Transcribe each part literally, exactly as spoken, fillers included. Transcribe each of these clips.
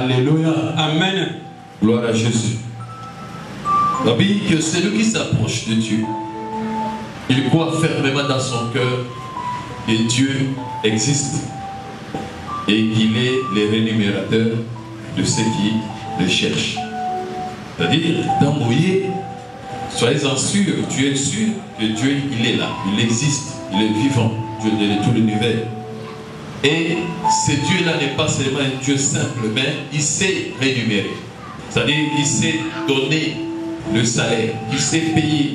Alléluia. Amen. Gloire à Jésus. La Bible dit que celui qui s'approche de Dieu, il croit fermement dans son cœur que Dieu existe et qu'il est le rémunérateur de ceux qui le cherchent. C'est-à-dire, dans Moïse, soyez-en sûrs, tu es sûr que Dieu, il est là, il existe, il est vivant, Dieu de tout l'univers. Et ce Dieu-là n'est pas seulement un Dieu simple, mais il sait rémunérer. C'est-à-dire qu'il sait donner le salaire, il sait payer.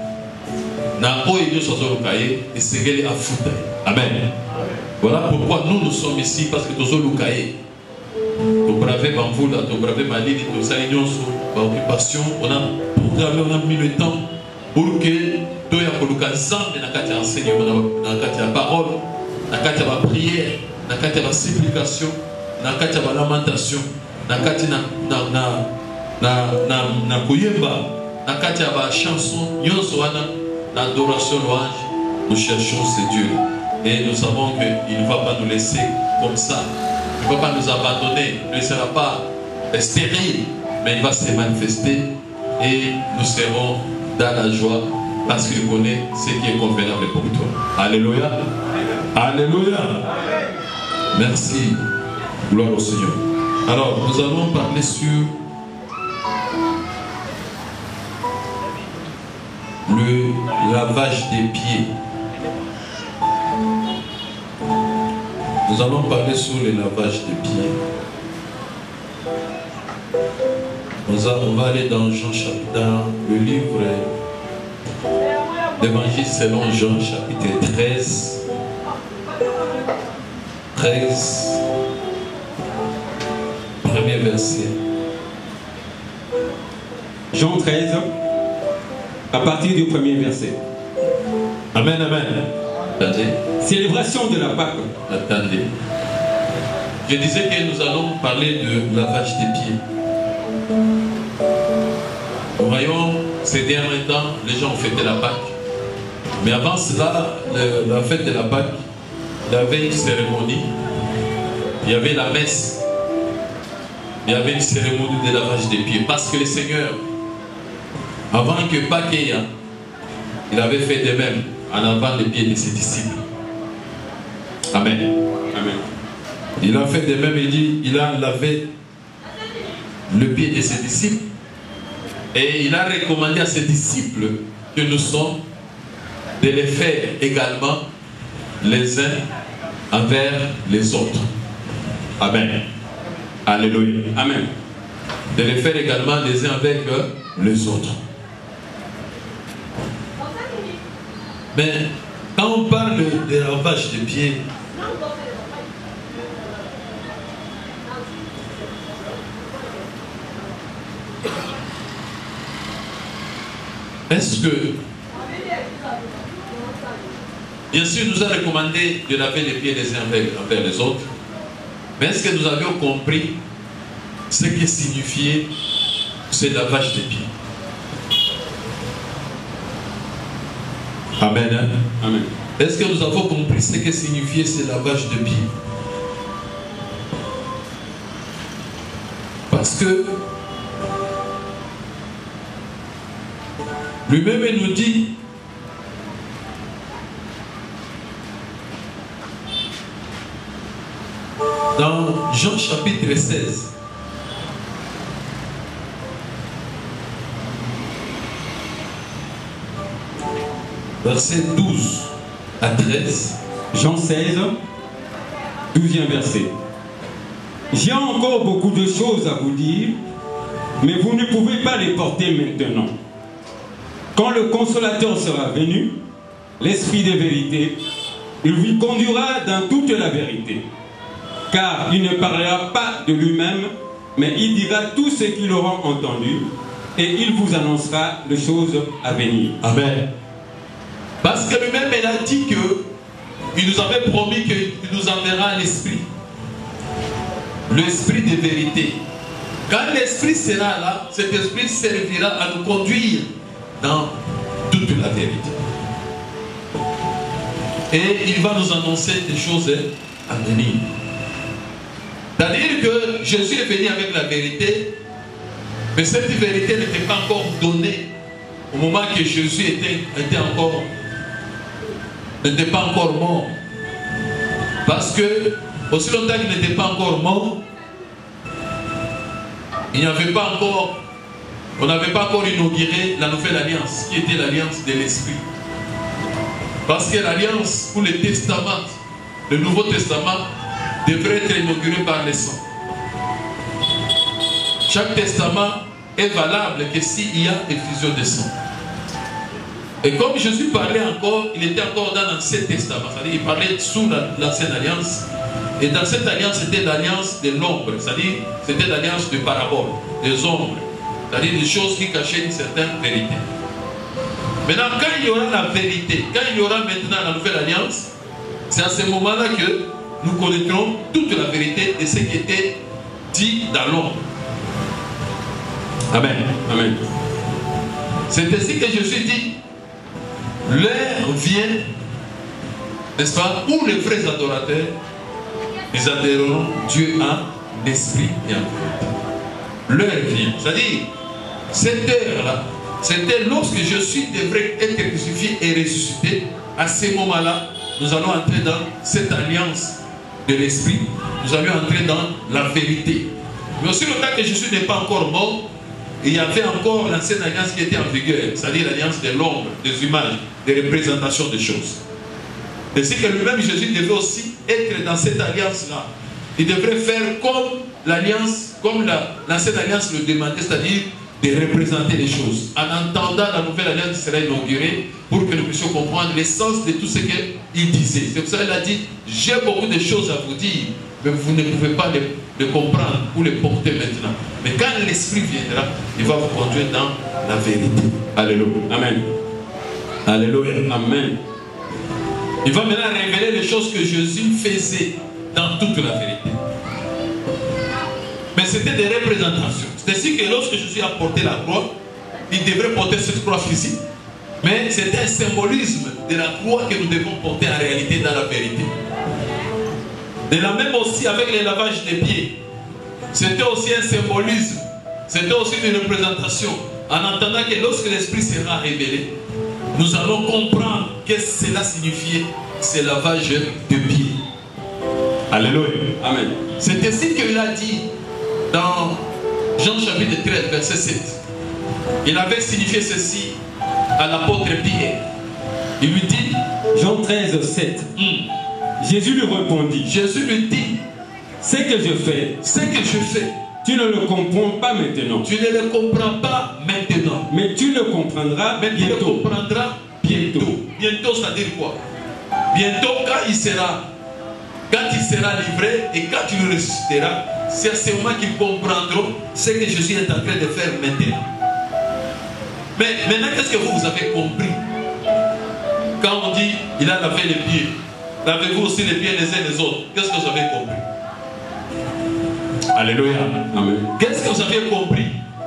Amen. Voilà pourquoi nous nous sommes ici, parce que nous sommes lukaye. Nous bravons Bamboula, nous bravons Malini, nous avons occupation, on a programmé, on a mis le temps pour que nous ayons un enseignement, la parole, la prière, la supplication, la lamentation, la chanson, l'adoration, louange. Nous cherchons ce Dieu et nous savons qu'il ne va pas nous laisser comme ça. Il ne va pas nous abandonner, il ne sera pas stérile, mais il va se manifester et nous serons dans la joie parce qu'il connaît ce qui est convenable pour toi. Alléluia. Alléluia. Merci. Gloire au Seigneur. Alors, nous allons parler sur le lavage des pieds. Nous allons parler sur le lavage des pieds. On va aller dans Jean chapitre, dans le livre d'Évangile selon Jean chapitre treize. treize, premier verset. Jean treize, à partir du premier verset. Amen, amen. Attendez. Célébration de la Pâque. Attendez. Je disais que nous allons parler de lavage des pieds. Nous voyons, ces derniers temps, les gens ont fêté la Pâque. Mais avant cela, le, la fête de la Pâque, il y avait une cérémonie. Il y avait la messe. Il y avait une cérémonie de lavage des pieds. Parce que le Seigneur, avant que Pâque ait, il avait fait de même en lavant les pieds de ses disciples. Amen. Amen. Il a fait de même, il dit, il a lavé le pied de ses disciples et il a recommandé à ses disciples que nous sommes de les faire également les uns envers les autres. Amen. Alléluia. Amen. De les faire également les uns avec les autres. Mais quand on parle de lavage de pieds, est-ce que, bien sûr, nous a recommandé de laver les pieds les uns envers les autres, mais est-ce que nous avions compris ce qui signifiait ce lavage des pieds? Amen. Hein? Amen. Est-ce que nous avons compris ce que signifiait ce lavage de pieds? Parce que lui-même nous dit dans Jean chapitre seize, verset douze à treize. Jean seize, douzième verset. J'ai encore beaucoup de choses à vous dire, mais vous ne pouvez pas les porter maintenant. Quand le Consolateur sera venu, l'Esprit de vérité, il vous conduira dans toute la vérité. Car il ne parlera pas de lui-même, mais il dira tout ce qu'il aura entendu, et il vous annoncera les choses à venir. Amen. Parce que lui-même, il a dit qu'il nous avait promis qu'il nous enverra l'Esprit. L'Esprit de vérité. Quand l'Esprit sera là, cet Esprit servira à nous conduire dans toute la vérité. Et il va nous annoncer des choses à venir. C'est-à-dire que Jésus est venu avec la vérité, mais cette vérité n'était pas encore donnée au moment que Jésus était, était encore, n'était pas encore mort. Parce que, aussi longtemps qu'il n'était pas encore mort, il n'y avait pas encore, on n'avait pas encore inauguré la nouvelle alliance, qui était l'alliance de l'Esprit. Parce que l'alliance ou le testament, le Nouveau Testament, devrait être inauguré par le sang. Chaque testament est valable que s'il y a effusion de sang. Et comme Jésus parlait encore, il était encore dans l'Ancien Testament, c'est-à-dire il parlait sous l'Ancienne Alliance. Et dans cette alliance, c'était l'alliance de l'ombre, c'est-à-dire c'était l'alliance de parabole, des ombres, c'est-à-dire des choses qui cachaient une certaine vérité. Maintenant, quand il y aura la vérité, quand il y aura maintenant la nouvelle alliance, c'est à ce moment-là que nous connaîtrons toute la vérité de ce qui était dit dans l'ombre. Amen. Amen. C'est ainsi que Jésus dit, l'heure vient, n'est-ce pas, où les vrais adorateurs, ils adoreront Dieu en esprit et en vérité. L'heure vient. C'est-à-dire, cette heure-là, c'était lorsque Jésus devrait être crucifié et ressuscité. À ce moment-là, nous allons entrer dans cette alliance de l'esprit. Nous allons entrer dans la vérité. Mais aussi longtemps que Jésus n'est pas encore mort, il y avait encore l'ancienne alliance qui était en vigueur, c'est-à-dire l'alliance de l'ombre, des images, des représentations des choses. Et c'est que lui-même Jésus devait aussi être dans cette alliance-là. Il devrait faire comme l'alliance, comme l'ancienne la, alliance le demandait, c'est-à-dire de représenter les choses. En entendant la nouvelle alliance qui sera inaugurée, pour que nous puissions comprendre l'essence de tout ce qu'il disait. C'est pour ça qu'il a dit, j'ai beaucoup de choses à vous dire, mais vous ne pouvez pas les, les comprendre ou les porter maintenant. Mais quand l'Esprit viendra, il va vous conduire dans la vérité. Alléluia. Amen. Alléluia. Amen. Il va maintenant révéler les choses que Jésus faisait dans toute la vérité. Mais c'était des représentations. C'est ainsi que lorsque Jésus a porté la croix, il devrait porter cette croix physique. Mais c'était un symbolisme de la croix que nous devons porter en réalité dans la vérité. De la même aussi avec le lavage des pieds. C'était aussi un symbolisme. C'était aussi une représentation. En entendant que lorsque l'Esprit sera révélé, nous allons comprendre qu'est-ce que cela signifiait, ce lavage de pieds. Alléluia. Amen. C'est ainsi qu'il a dit dans Jean chapitre treize, verset sept. Il avait signifié ceci à l'apôtre Pierre. Il lui dit, Jean treize, sept. Mm. Jésus lui répondit, Jésus lui dit, ce que je fais, ce que je fais, tu ne le comprends pas maintenant. Tu ne le comprends pas maintenant. Mais tu le comprendras Mais bientôt. tu le comprendras bientôt. Bientôt, ça veut dire quoi? Bientôt, quand il sera, quand il sera livré et quand il le ressuscitera, c'est à ce moment qu'ils comprendront ce que Jésus est en train de faire maintenant. Mais maintenant, qu'est-ce que vous, vous avez compris? Quand on dit, il a lavé les pieds, lavez-vous aussi les pieds les uns les autres. Qu'est-ce que vous avez compris? Alléluia. Amen. Qu'est-ce que vous avez compris?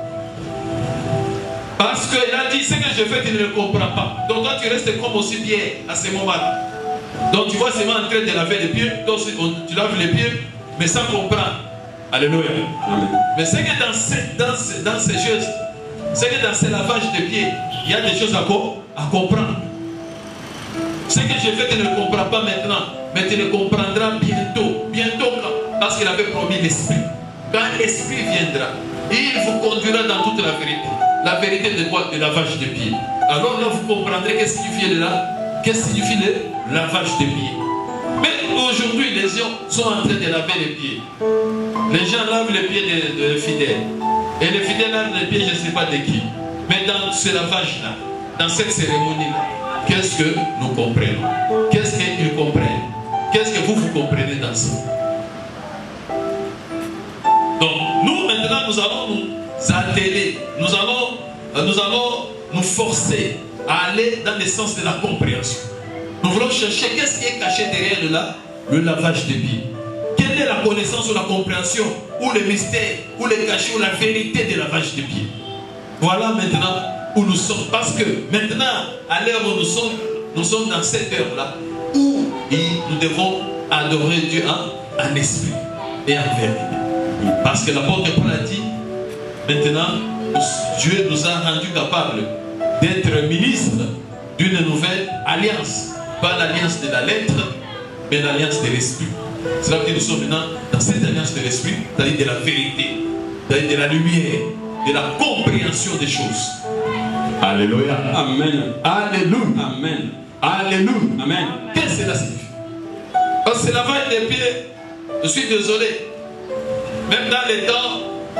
Parce qu'il a dit, ce que je fais, tu ne le comprends pas. Donc toi, tu restes comme aussi Pierre à ce moment-là. Donc tu vois seulement en train de laver les pieds, donc tu laves les pieds, mais sans comprendre. Alléluia. Amen. Mais c'est que dans ces, dans ces, dans ces gestes, c'est que dans ces lavages de pieds, il y a des choses à, à comprendre. Ce que je fais, tu ne le comprends pas maintenant, mais tu le comprendras bientôt. Bientôt, parce qu'il avait promis l'Esprit. Quand l'Esprit viendra, il vous conduira dans toute la vérité. La vérité de quoi? De lavage de pieds. Alors là, vous comprendrez qu'est-ce qui signifie là, qu'est-ce qui signifie le lavage de pieds. Mais aujourd'hui, les gens sont en train de laver les pieds. Les gens lavent les pieds des de fidèles. Et les fidèles lavent les pieds, je ne sais pas de qui. Mais dans ce lavage-là, dans cette cérémonie-là, qu'est-ce que nous comprenons? Qu'est-ce qu'ils comprennent? Qu'est-ce que vous, vous comprenez dans ça? Donc, nous, maintenant, nous allons nous atteler. Nous allons, nous allons nous forcer à aller dans le sens de la compréhension. Nous voulons chercher qu'est-ce qui est caché derrière le, la, le lavage des pieds. Quelle est la connaissance ou la compréhension, ou le mystère, ou le cachet, ou la vérité du lavage des pieds. Voilà maintenant où nous sommes. Parce que maintenant, à l'heure où nous sommes, nous sommes dans cette heure-là, où nous devons adorer Dieu en, en esprit. et en vérité. Parce que l'apôtre Paul a dit, maintenant, Dieu nous a rendus capables d'être ministres d'une nouvelle alliance. Pas l'alliance de la lettre, mais l'alliance de l'esprit. Cela veut dire que nous sommes maintenant dans cette alliance de l'esprit, c'est-à-dire de la vérité, c'est-à-dire de la lumière, de la compréhension des choses. Alléluia. Amen. Alléluia. Amen. Alléluia. Amen. Qu'est-ce que cela signifie? Parce que c'est lavage des pieds. Je suis désolé. Même dans les temps,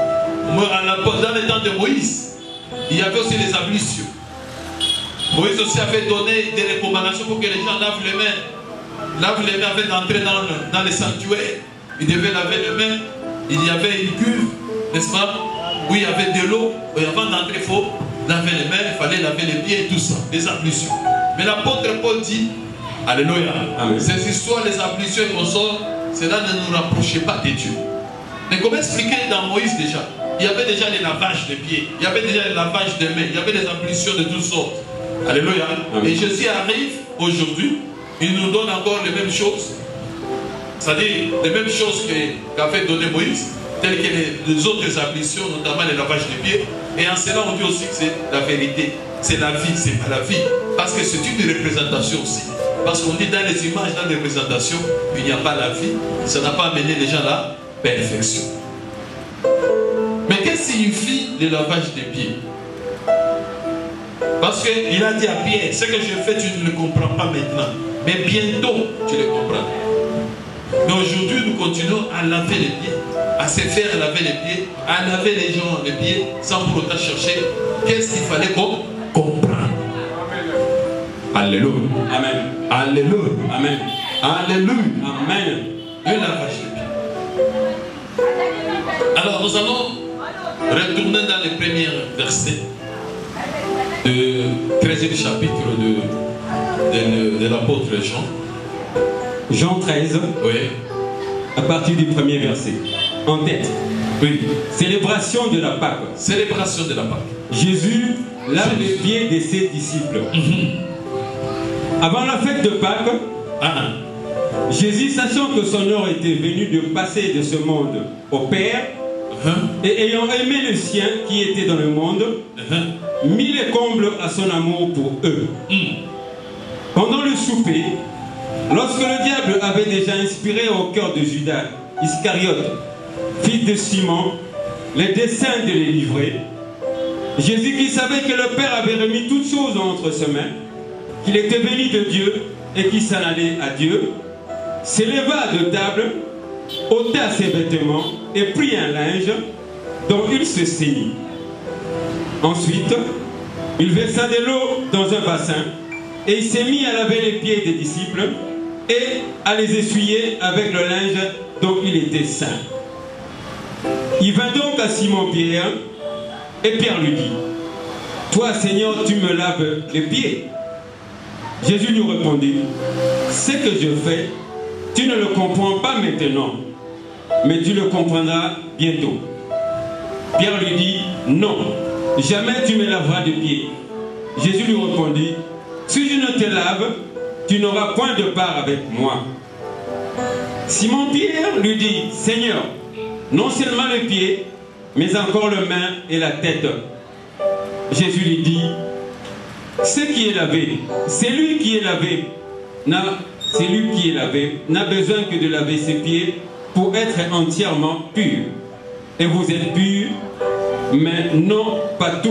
dans les temps de Moïse, il y avait aussi les ablutions. Moïse aussi avait donné des recommandations pour que les gens lavent les mains. Lavent les mains avant d'entrer dans, le, dans les sanctuaires. Ils devaient laver les mains. Il y avait une cuve, n'est-ce pas, où il y avait de l'eau. Et avant d'entrer, il faut laver les mains, il fallait laver les pieds et tout ça, les ablutions. Mais l'apôtre Paul dit, alléluia, Amen. Ces histoires, les ablutions et consorts, cela ne nous rapprochait pas de Dieu. Mais comment expliquer dans Moïse déjà? Il y avait déjà les lavages des pieds, il y avait déjà les lavages des mains, il y avait les ablutions de toutes sortes. Alléluia. Amen. Et Jésus arrive aujourd'hui, il nous donne encore les mêmes choses. C'est-à-dire les mêmes choses qu'avait donné Moïse, telles que les, les autres ablutions, notamment les lavages des pieds. Et en cela, on dit aussi que c'est la vérité. C'est la vie, c'est pas la vie. Parce que c'est une représentation aussi. Parce qu'on dit dans les images, dans les représentations, il n'y a pas la vie. Ça n'a pas amené les gens à la perfection. Mais qu'est-ce que signifie le lavage des pieds? Parce qu'il a dit à Pierre, ce que je fais, tu ne le comprends pas maintenant. Mais bientôt, tu le comprends. Mais aujourd'hui, nous continuons à laver les pieds, à se faire laver les pieds, à laver les gens les pieds, sans pour autant chercher qu'est-ce qu'il fallait qu'on comprenne. Alléluia. Amen. Alléluia. Amen. Alléluia. Amen. Le lavage des pieds. Alors, nous allons retourner dans les premiers versets du treizième chapitre de, de, de l'apôtre Jean. Jean treize, oui. À partir du premier verset. En tête, oui. Célébration de la Pâque. Célébration de la Pâque. Jésus lave les pieds de ses disciples. Mm-hmm. Avant la fête de Pâques, ah. Jésus, sachant que son heure était venue de passer de ce monde au Père, uh-huh. et ayant aimé les siens qui étaient dans le monde, uh-huh. mit les combles à son amour pour eux. Mm. Pendant le souper, lorsque le diable avait déjà inspiré au cœur de Judas Iscariote, fils de Simon, les desseins de les livrer, Jésus, qui savait que le Père avait remis toutes choses entre ses mains, qu'il était béni de Dieu et qu'il s'en allait à Dieu, s'éleva de table, ôta ses vêtements et prit un linge dont il se ceignit. Ensuite, il versa de l'eau dans un bassin et il s'est mis à laver les pieds des disciples et à les essuyer avec le linge dont il était saint. Il vint donc à Simon-Pierre et Pierre lui dit, « Toi, Seigneur, tu me laves les pieds. » Jésus lui répondit, « Ce que je fais, tu ne le comprends pas maintenant, mais tu le comprendras bientôt. » Pierre lui dit, « Non, jamais tu me laveras les pieds. » Jésus lui répondit, « Si je ne te lave, tu n'auras point de part avec moi. » Simon-Pierre lui dit, « Seigneur, non seulement les pieds, mais encore les mains et la tête. » Jésus lui dit, « Ce qui est lavé, c'est lui qui est lavé, n'a, c'est lui qui est lavé, n'a besoin que de laver ses pieds pour être entièrement pur. Et vous êtes purs, mais non pas tous. »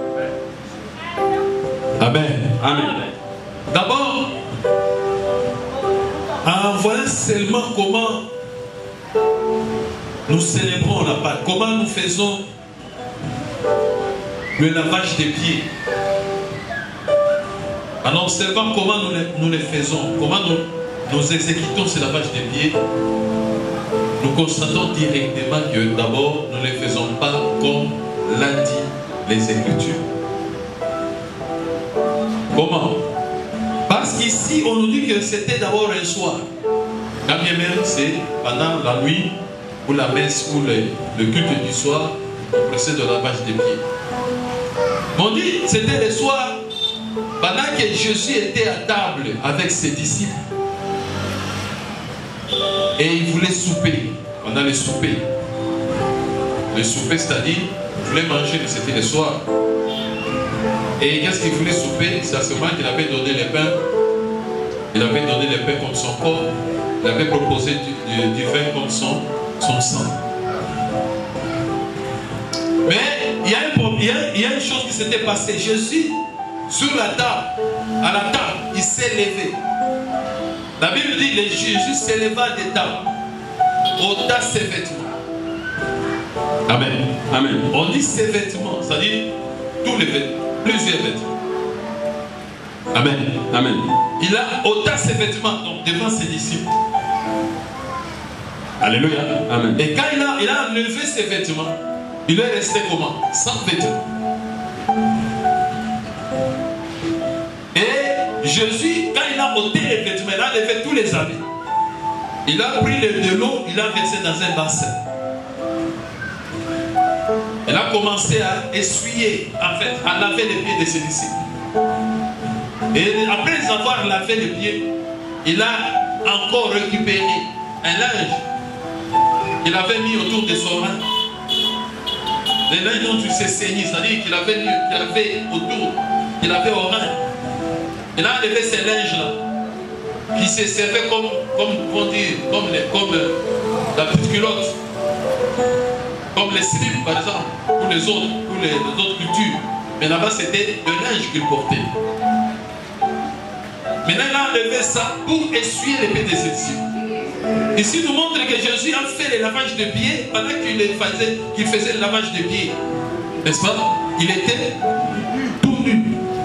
Amen. Amen. D'abord, en voilà seulement comment nous célébrons la Pâque, comment nous faisons le lavage des pieds. En observant comment nous les, nous les faisons, comment nous, nous exécutons ce lavage des pieds, nous constatons directement que d'abord, nous ne les faisons pas comme l'a dit les Écritures. Comment? Parce qu'ici, on nous dit que c'était d'abord un soir. Quand bien même, c'est pendant la nuit, ou la messe, ou le, le culte du soir, on précède le lavage des pieds. On dit que c'était le soir, pendant que Jésus était à table avec ses disciples, et il voulait souper. pendant les soupers. Le souper, c'est-à-dire, il voulait manger, c'était le soir. Et qu'est-ce qu'il voulait souper? C'est à ce moment qu'il avait donné les pains. Il avait donné les pains contre son corps. Il avait proposé du, du, du vin contre son, son sang. Mais il y, a un, il, y a, il y a une chose qui s'était passée. Jésus, sur la table, à la table, il s'est levé. La Bible dit que Jésus s'éleva des tables, ôta ses vêtements. Amen. Amen. On dit ses vêtements, c'est-à-dire tous les vêtements, plusieurs vêtements. Amen. Amen. Il a ôta ses vêtements donc, devant ses disciples. Alléluia. Amen. Et quand il a, il a enlevé ses vêtements, il est resté comment? Sans vêtements. Et Jésus, quand il a ôté les vêtements, il a enlevé tous les habits. Il a pris de l'eau, il a versé dans un bassin. Il a commencé à essuyer, en fait, à laver les pieds de ses disciples. Et après avoir lavé les pieds, il a encore récupéré un linge qu'il avait mis autour de son rein. Les linges dont il s'est saigné, c'est-à-dire qu'il avait, qu'il avait autour, qu'il avait au rein. Il a enlevé ces linges-là, qui se servaient comme, comme, on dit, comme, les, comme la petite culotte, comme les slips par exemple, ou les autres, ou les, les autres cultures. Mais là-bas, c'était le linge qu'il portait. Maintenant, il a enlevé ça pour essuyer les pieds de ses disciples. Ici, nous montre que Jésus a fait le lavage de pieds pendant qu'il faisait, qu'il faisait le lavage de pieds. N'est-ce pas? Il était tout nu.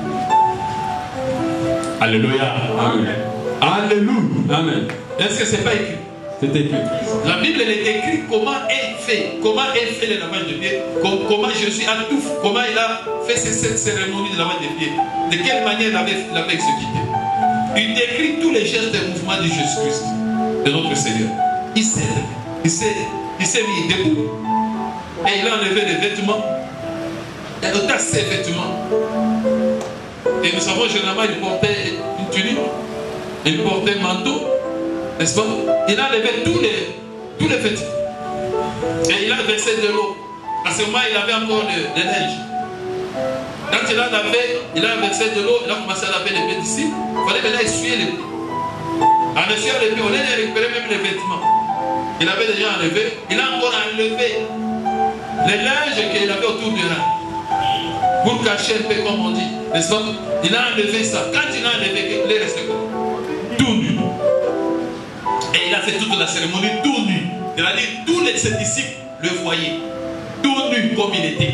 Alléluia. Amen. Alléluia. Amen. Est-ce que ce n'est pas écrit? C'est écrit. La Bible elle est écrite comment est fait, comment est fait le lavage de pieds, comment Jésus a tout, comment il a fait cette cérémonie de lavage de pieds, de quelle manière il avait, il avait exécuté. Il décrit tous les gestes et mouvements de Jésus-Christ, de notre Seigneur. Il s'est il s'est il s'est mis debout et il a enlevé les vêtements, il a ôté ses vêtements. Et nous savons généralement il portait une tunique, il portait un manteau. N'est-ce pas? Il a levé tous les, tous les vêtements. Et il a versé de l'eau. À ce moment, il avait encore de, de neige. Quand il a lavé, il a versé de l'eau, il a commencé à laver les pieds d'ici. Il fallait maintenant essuyer les pieds. En essuyant les pieds, on a récupéré même les vêtements. Il avait déjà enlevé. Il a encore enlevé les linges qu'il avait autour du rein. Pour cacher un peu, comme on dit. N'est-ce pas? Il a enlevé ça. Quand il a enlevé, il est resté comme tout nu. Et il a fait toute la cérémonie tout nu. C'est-à-dire tous les, ses disciples le voyaient. Tout nu comme il était.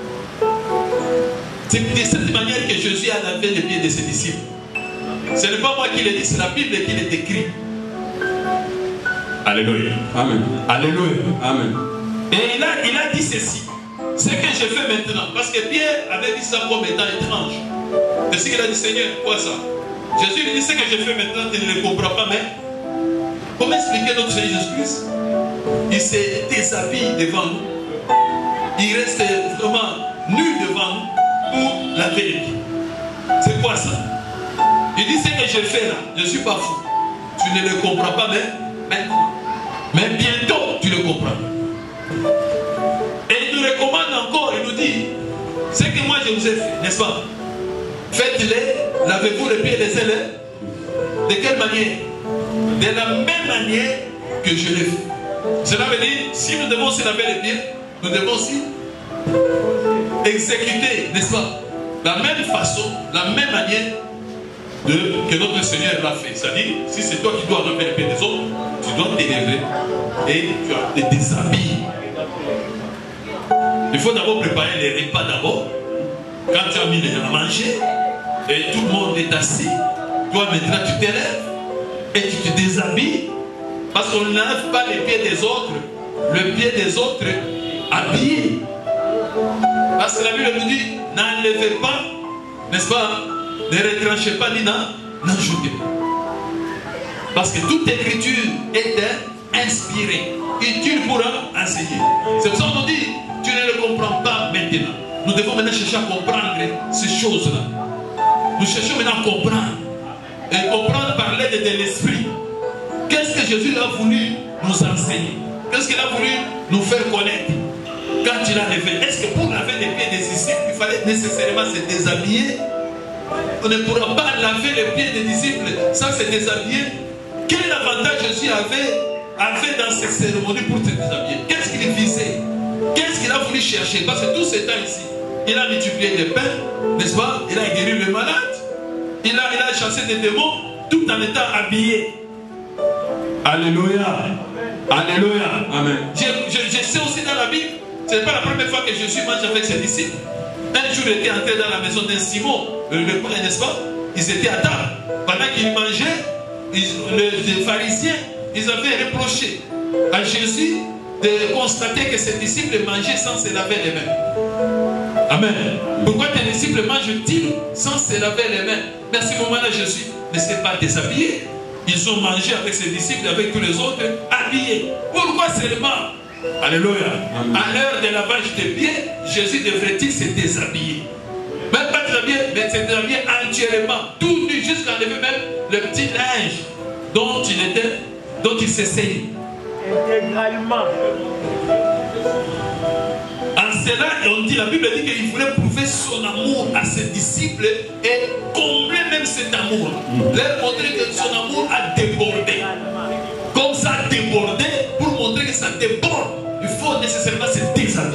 C'est de cette manière que Jésus a lavé les pieds de ses disciples. Ce n'est pas moi qui l'ai dit, c'est la Bible qui l'est écrit. Alléluia. Amen. Alléluia. Amen. Et il a, il a dit ceci. Ce que je fais maintenant. Parce que Pierre avait dit ça comme étant étrange. C'est ce qu'il a dit, Seigneur, quoi ça? Jésus lui dit ce que je fais maintenant, tu ne le comprends pas, mais comment expliquer notre Seigneur Jésus-Christ? Il se déshabille devant nous. Il reste vraiment nu devant nous pour laver les pieds. C'est quoi ça? Il dit ce que je fais là, je ne suis pas fou. Tu ne le comprends pas, mais maintenant. Mais bientôt, tu le comprends. Et il nous recommande encore, il nous dit, ce que moi je vous ai fait, n'est-ce pas? Faites-les, lavez-vous les pieds les uns. De quelle manière? De la même manière que je l'ai fait. Cela veut dire, si nous devons se laver les pieds, nous devons aussi exécuter, n'est-ce pas? La même façon, la même manière de, que notre Seigneur l'a fait. C'est-à-dire, si c'est toi qui dois laver les pieds des autres, tu dois t'élever et tu as te déshabiller. Il faut d'abord préparer les repas d'abord. Quand tu as mis les gens à manger et tout le monde est assis, toi maintenant tu t'élèves et tu te déshabilles parce qu'on n'enlève pas les pieds des autres, le pied des autres habillés. Parce que la Bible nous dit, n'enlevez pas, n'est-ce pas, ne retраnchez pas ni n'ajoutez pas. Parce que toute écriture est inspirée, utile pour enseigner. C'est pour ça qu'on dit, tu ne le comprends pas maintenant. Nous devons maintenant chercher à comprendre ces choses-là. Nous cherchons maintenant à comprendre. Et comprendre par l'aide de l'esprit. Qu'est-ce que Jésus a voulu nous enseigner? Qu'est-ce qu'il a voulu nous faire connaître quand il a levé? Est-ce que pour laver les pieds des disciples, il fallait nécessairement se déshabiller? On ne pourra pas laver les pieds des disciples sans se déshabiller. Quel avantage Jésus avait, avait dans ces cérémonies pour se déshabiller? Qu'est-ce qu'il visait? Qu'est-ce qu'il a voulu chercher? Parce que tout ce temps ici, il a multiplié les pains, n'est-ce pas? Il a guéri les malades. Il a, il a chassé des démons tout en étant habillé. Alléluia. Alléluia. Amen. Je, je, je sais aussi dans la Bible, ce n'est pas la première fois que Jésus mange avec ses disciples. Un jour, il était entré dans la maison d'un Simon, le, le prêtre, n'est-ce pas? Ils étaient à table. Pendant qu'ils mangeaient, ils, les, les pharisiens, ils avaient reproché à Jésus de constater que ses disciples mangeaient sans se laver les mains. Amen. Pourquoi tes disciples mangent-ils sans se laver les mains? Mais à ce moment-là, Jésus ne s'est pas déshabillé. Ils ont mangé avec ses disciples, avec tous les autres, habillés. Pourquoi seulement? Alléluia. Amen. À l'heure de lavage des pieds, Jésus devrait-il se déshabiller? Même pas déshabiller, mais se déshabiller entièrement, tout nu, jusqu'à enlever même le petit linge dont il était, dont il s'essayait. Intégralement. En cela, on dit, la Bible dit qu'il voulait prouver son amour à ses disciples et combler même cet amour. Mm. Leur montrer que son amour a débordé. Comme ça a débordé, pour montrer que ça déborde, il faut nécessairement se déshabiller.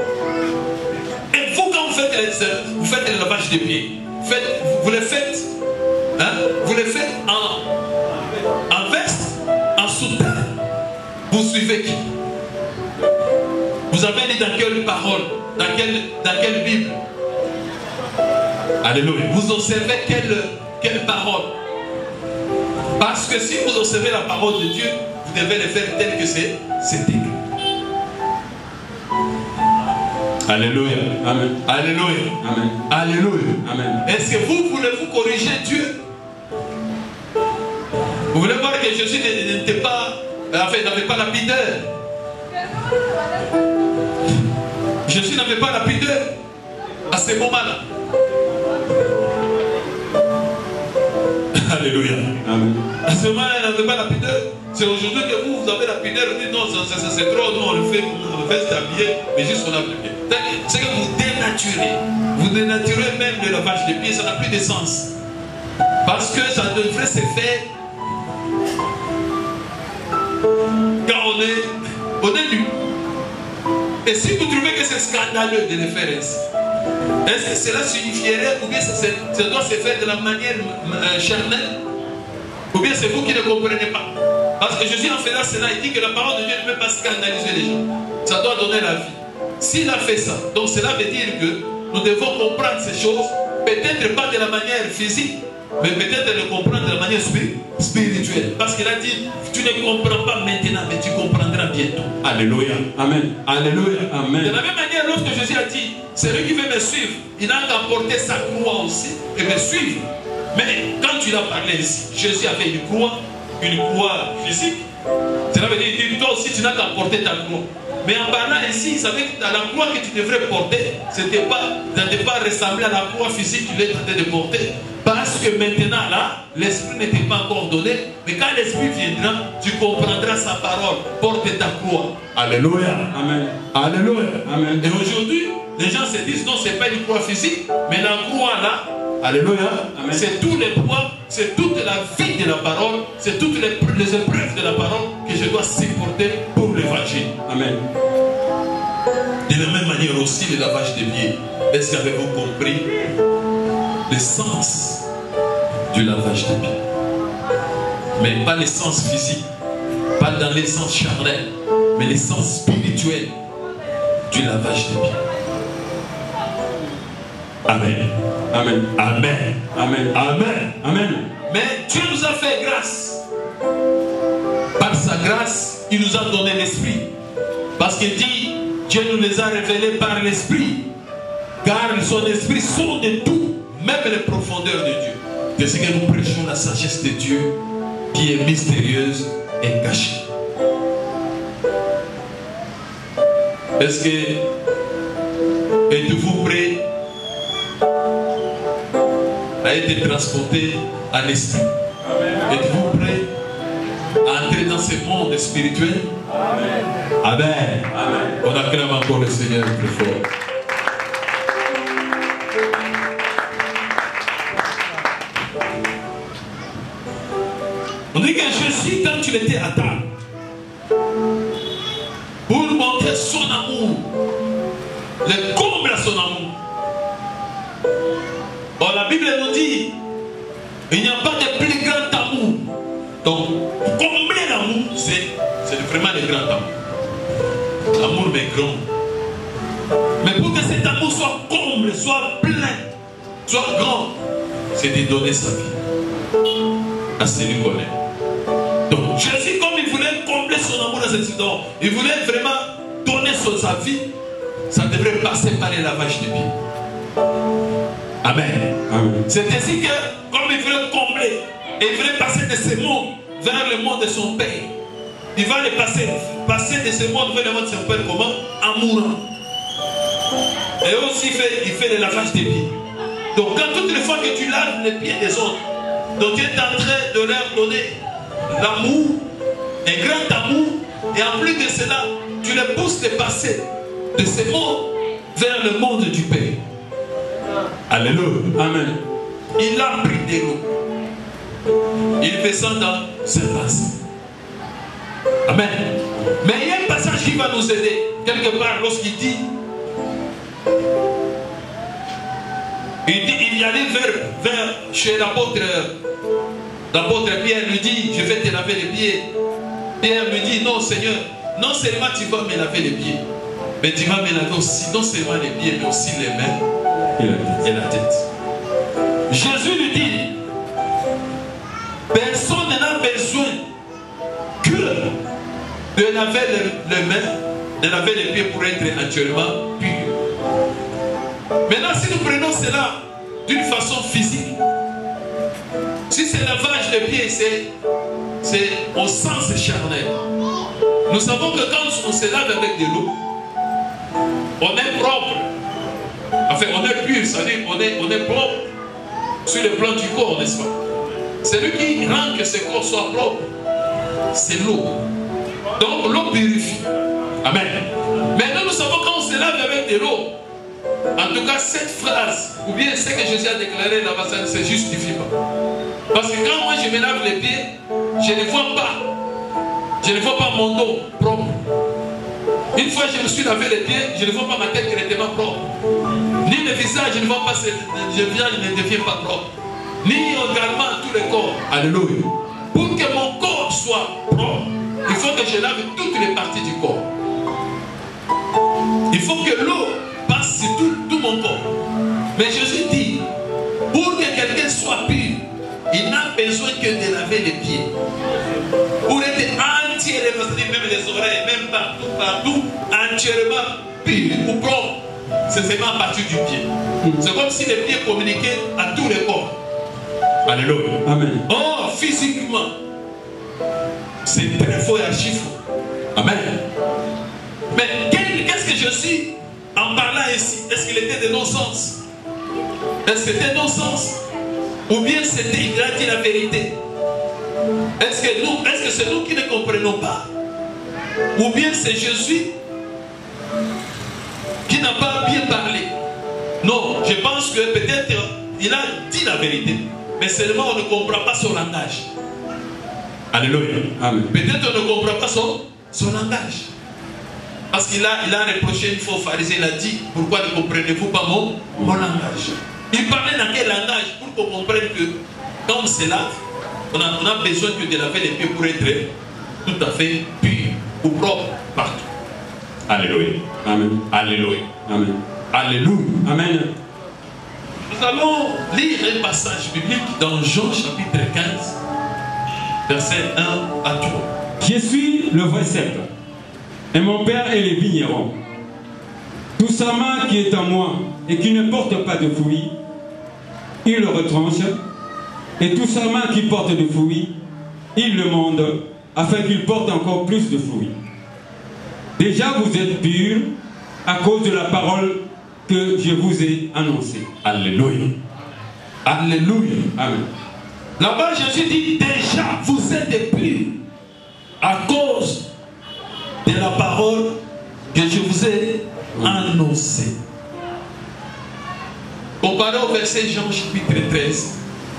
Et vous, quand vous faites, les, vous faites le lavage des pieds, faites, vous, vous le faites, hein, vous le faites en, en veste, en soutane. Vous suivez qui? Vous avez dit dans quelle parole? Dans quelle, dans quelle Bible? Alléluia. Vous observez quelle, quelle parole? Parce que si vous observez la parole de Dieu, vous devez le faire tel que c'est écrit. Alléluia. Amen. Alléluia. Amen. Alléluia. Amen. Est-ce que vous voulez-vous corriger Dieu? Vous voulez voir que Jésus n'était pas, enfin, n'avait pas la pudeur. Jésus n'avait pas la pudeur à ce moment-là. Alléluia. Amen. À ce moment-là, il n'avait pas la pudeur. C'est aujourd'hui que vous, vous avez la pudeur. Vous dites non, c'est trop, non, on le fait, on le fait s'habiller, mais juste on a plus de pied. C'est que vous dénaturez. Vous dénaturez même le lavage des pieds, ça n'a plus de sens. Parce que ça devrait se faire quand on est, on est nu. Et si vous trouvez que c'est scandaleux de le faire ainsi, est-ce que cela signifierait, ou bien ça, ça doit se faire de la manière euh, charnelle, ou bien c'est vous qui ne comprenez pas? Parce que Jésus en faisant cela, il dit que la parole de Dieu ne peut pas scandaliser les gens. Ça doit donner la vie. S'il a fait ça, donc cela veut dire que nous devons comprendre ces choses, peut-être pas de la manière physique, mais peut-être de le comprendre de la manière spirituelle. Parce qu'il a dit, tu ne comprends pas maintenant, mais tu comprendras bientôt. Alléluia. Amen. Alléluia. Amen. De la même manière, lorsque Jésus a dit, celui qui veut me suivre, il n'a qu'à porter sa croix aussi et me suivre. Mais quand tu l'as parlé ici, Jésus avait une croix, une croix physique. Cela veut dire, toi aussi, tu n'as qu'à porter ta croix. Mais en parlant ici, il savait que la croix que tu devrais porter, c'était pas, ça ne devait pas ressembler à la croix physique que tu es en train de porter. Parce que maintenant, là, l'esprit n'était pas encore donné. Mais quand l'esprit viendra, tu comprendras sa parole. Porte ta croix. Alléluia. Amen. Alléluia. Amen. Et aujourd'hui, les gens se disent, non, ce n'est pas une croix physique, mais la croix là, alléluia, c'est tous les poids, c'est toute la vie de la parole, c'est toutes les, les épreuves de la parole que je dois supporter pour l'évangile. Amen. De la même manière aussi, le lavage des pieds. Est-ce qu'avez-vous compris le sens du lavage des pieds? Mais pas le sens physique, pas dans le sens charnel, mais le sens spirituel du lavage des pieds. Amen. Amen. Amen. Amen. Amen. Amen. Mais Dieu nous a fait grâce. Par sa grâce, il nous a donné l'esprit. Parce qu'il dit, Dieu nous les a révélés par l'esprit. Car son esprit sont de tout, même les profondeurs de Dieu. C'est ce que nous prêchons, la sagesse de Dieu, qui est mystérieuse et cachée. Est-ce que êtes-vous prêts à être transporté à l'esprit? Êtes-vous prêts à entrer dans ce monde spirituel? Amen. Amen. Amen. On acclame encore le Seigneur plus fort. On dit que Jésus, quand il était à table, pour montrer son amour, le comble à son amour. Bon, la Bible nous dit, il n'y a pas de plus grand amour. Donc, pour combler l'amour, c'est vraiment le grand amour. L'amour est grand. Mais pour que cet amour soit comble, soit plein, soit grand, c'est de donner sa vie à celui qu'on aime. Donc Jésus, comme il voulait combler son amour dans cette situation, il voulait vraiment donner son, sa vie, ça devrait passer par le lavage des pieds. Amen. Amen. C'est ainsi que, comme il voulait combler, il voulait passer de ce monde vers le monde de son Père. Il va le passer, passer de ce monde vers le monde de son Père comment? En mourant. Et aussi il fait, il fait le lavage des pieds. Donc quand toutes les fois que tu laves les pieds des autres, donc tu es en train de leur donner l'amour, un grand amour, et en plus de cela, tu les pousses de passer de ce monde vers le monde du Père. Alléluia. Amen. Il a pris de l'eau. Il descend dans ce bassin. Amen. Mais il y a un passage qui va nous aider. Quelque part, lorsqu'il dit, il dit, il y allait vers, vers chez l'apôtre. L'apôtre Pierre lui dit, je vais te laver les pieds. Pierre lui dit, non Seigneur, non seulement tu vas me laver les pieds, mais tu vas me laver aussi, non seulement les pieds, mais aussi les mains et la tête. Et la tête. Jésus lui dit, personne n'a besoin que de laver les, les mains, de laver les pieds pour être entièrement pur. Maintenant, si nous prenons cela d'une façon physique, si c'est lavage de pieds, c'est au sens charnel. Nous savons que quand on se lave avec de l'eau, on est propre. Enfin, on est pur, c'est-à-dire on est, on est propre sur le plan du corps, n'est-ce pas? C'est lui qui rend que ce corps soit propre. C'est l'eau. Donc l'eau purifie. Amen. Maintenant, nous savons quand on se lave avec de l'eau, en tout cas, cette phrase, ou bien ce que Jésus a déclaré là-bas, ça ne se justifie pas. Parce que quand moi je me lave les pieds, je ne vois pas, je ne vois pas mon dos propre. Une fois que je me suis lavé les pieds, je ne vois pas ma tête directement propre. Ni le visage, je ne vois pas, le visage ne devient pas propre. Ni également tout le corps. Alléluia. Pour que mon corps soit propre, il faut que je lave toutes les parties du corps. Il faut que l'eau passe sur tout, tout mon corps. Mais Jésus dit, pour que quelqu'un soit pur, il n'a besoin que de laver les pieds. Pour être entièrement, même les oreilles, même partout, partout, entièrement pur ou propre. C'est seulement à partir du pied. C'est comme si les pieds communiquaient à tous les corps. Alléluia. Amen. Or, physiquement, c'est très faux et archi faux. Amen. Mais qu'est-ce que Jésus, en parlant ici, est-ce qu'il était de non-sens? Est-ce que c'était non-sens? Ou bien c'était, il a dit la vérité? Est-ce que nous, est-ce que c'est nous qui ne comprenons pas? Ou bien c'est Jésus qui n'a pas bien parlé? Non, je pense que peut-être il a dit la vérité, mais seulement on ne comprend pas son langage. Alléluia. Amen. Peut-être on ne comprend pas son, son langage. Parce qu'il a, il a reproché une fois aux pharisiens, il a dit, pourquoi ne comprenez-vous pas mon, mon langage? Il parlait dans quel langage? Pour qu'on comprenne que quand on se lave, on a, on a besoin que de laver les pieds pour être tout à fait pur ou propre partout. Alléluia. Amen. Alléluia. Amen. Alléluia. Amen. Nous allons lire un passage biblique dans Jean chapitre quinze, versets un à trois. Je suis le vrai cèpe, et mon père est le vigneron. Tout sarment qui est en moi et qui ne porte pas de fruits, il le retranche, et tout sarment qui porte de fruits, il le monde, afin qu'il porte encore plus de fruits. Déjà vous êtes purs à cause de la parole que je vous ai annoncée. Alléluia. Alléluia. Amen. Là-bas, Jésus dit, déjà vous êtes purs à cause de la parole que je vous ai annoncée. Comparé au verset Jean chapitre treize,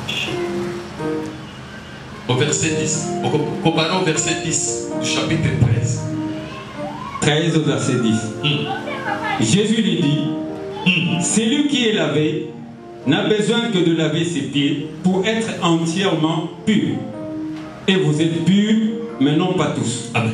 au verset dix, comparé au verset dix du chapitre treize. treize au verset dix. Mm. Jésus lui dit, mm. celui qui est lavé n'a besoin que de laver ses pieds pour être entièrement pur. Et vous êtes purs, mais non pas tous. Amen.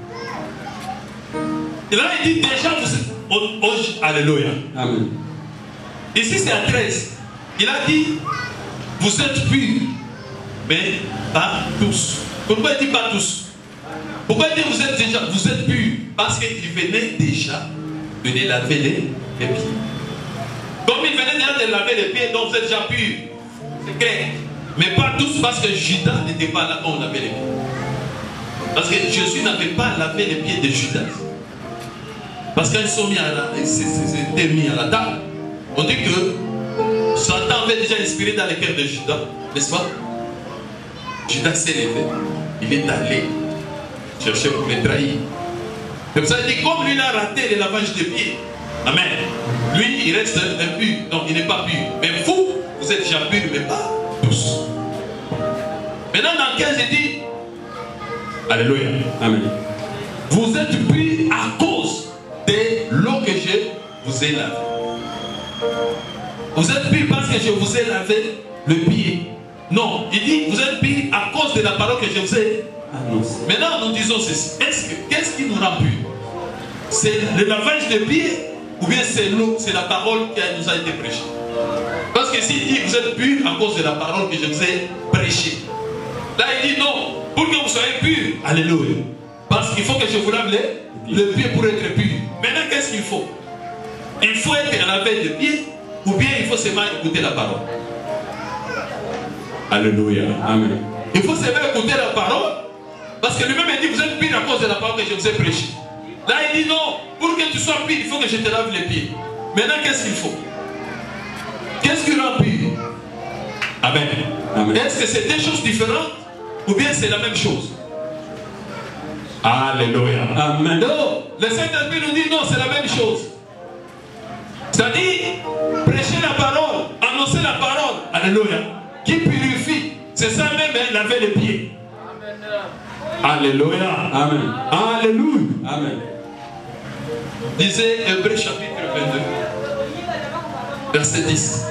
Et là, il dit déjà, vous êtes... Oh, oh, alléluia. Amen. Ici, c'est à treize. Il a dit, vous êtes purs, mais pas tous. Pourquoi il dit pas tous? Pourquoi il dit vous êtes déjà, vous êtes purs? Parce qu'il venait déjà de les laver les, les pieds. Comme il venait déjà de laver les pieds, donc vous êtes déjà purs. C'est clair. Mais pas tous, parce que Judas n'était pas là quand on lavait les pieds. Parce que Jésus n'avait pas lavé les pieds de Judas. Parce qu'ils sont mis à la, c'était mis à la table. On dit que Satan avait déjà inspiré dans le cœur de Judas, n'est-ce pas? Judas s'est levé, il est allé chercher pour les trahir. C'est pour ça qu'il dit, comme lui il a raté le lavage des pieds, amen. Lui il reste impur, donc il n'est pas pur. Mais vous, vous êtes déjà purs, mais pas tous. Maintenant dans quinze il dit, alléluia, amen. Vous êtes purs à cause de l'eau que je vous ai lavé. Vous êtes purs parce que je vous ai lavé le pied. Non, il dit vous êtes purs à cause de la parole que je vous ai annoncée. Maintenant nous disons ceci. Est-ce que qu'est-ce qui nous rend purs? C'est le lavage de pieds ou bien c'est l'eau, c'est la parole qui nous a été prêchée? Parce que s'il dit vous êtes purs à cause de la parole que je vous ai prêchée, là il dit non, pour que vous soyez purs, alléluia. Parce qu'il faut que je vous lave les, le pied pour être pur. Maintenant qu'est-ce qu'il faut? Il faut être lavé de pied ou bien il faut seulement écouter la parole. Alléluia. Amen. Il faut seulement écouter la parole parce que lui-même dit vous êtes pur à cause de la parole que je vous ai prêchée. Là il dit non, pour que tu sois pur, il faut que je te lave les pieds. Maintenant qu'est-ce qu'il faut? Qu'est-ce qui rend pur? Amen. Amen. Est-ce que c'est deux choses différentes ou bien c'est la même chose? Alléluia. Amen. Non, le Saint-Esprit nous dit non, c'est la même chose. C'est-à-dire, prêcher la parole, annoncer la parole, alléluia, qui purifie. C'est ça même, hein, laver les pieds. Amen. Alléluia. Amen. Alléluia. Amen. Lisez Hébreux chapitre vingt-deux, verset dix.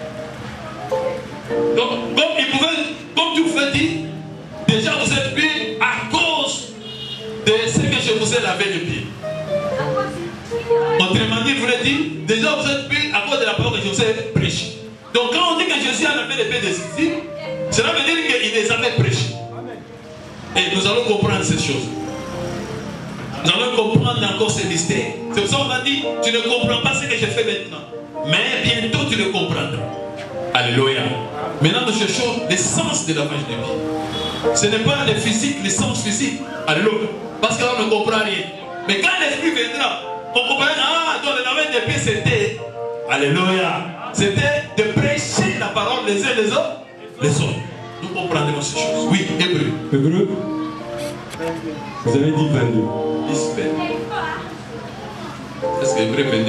Donc, comme il pouvait, comme tu pouvais dire, déjà vous êtes purs à cause de ce que je vous ai lavé les pieds. Autrement dit, vous voulez dire, déjà vous êtes purs à cause de la parole que je vous ai prêchée. Donc quand on dit que Jésus a lavé les pieds des disciples, cela veut dire qu'il les avait prêchés. Et nous allons comprendre ces choses. Nous allons comprendre encore ces mystères. C'est pour ça qu'on a dit, tu ne comprends pas ce que je fais maintenant. Mais bientôt tu le comprendras. Alléluia. Maintenant nous cherchons l'essence de la lavage des pieds. Ce n'est pas le physique, l'essence physique. Alléluia. Parce qu'on ne comprend rien. Mais quand l'esprit viendra, on comprend, ah, donc le lavage des pieds c'était, alléluia, c'était de prêcher la parole les uns les autres, les autres. Nous comprendrons ces choses. Oui, Hébreu. Hébreu. Vous avez dit vingt-deux. dix, vingt. Est-ce que Hébreu vingt-deux?